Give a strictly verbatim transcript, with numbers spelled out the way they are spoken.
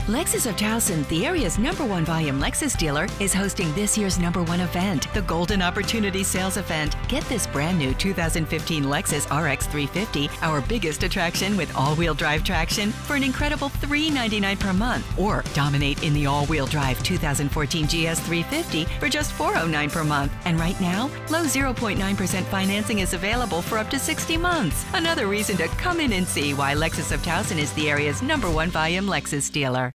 Lexus of Towson, the area's number one volume Lexus dealer, is hosting this year's number one event, the Golden Opportunity Sales Event. Get this brand new two thousand fifteen Lexus R X three fifty, our biggest attraction with all-wheel drive traction, for an incredible three hundred ninety-nine dollars per month. Or dominate in the all-wheel drive two thousand fourteen G S three fifty for just four hundred nine dollars per month. And right now, low zero point nine percent financing is available for up to sixty months. Another reason to come in and see why Lexus of Towson is the area's number one volume Lexus dealer.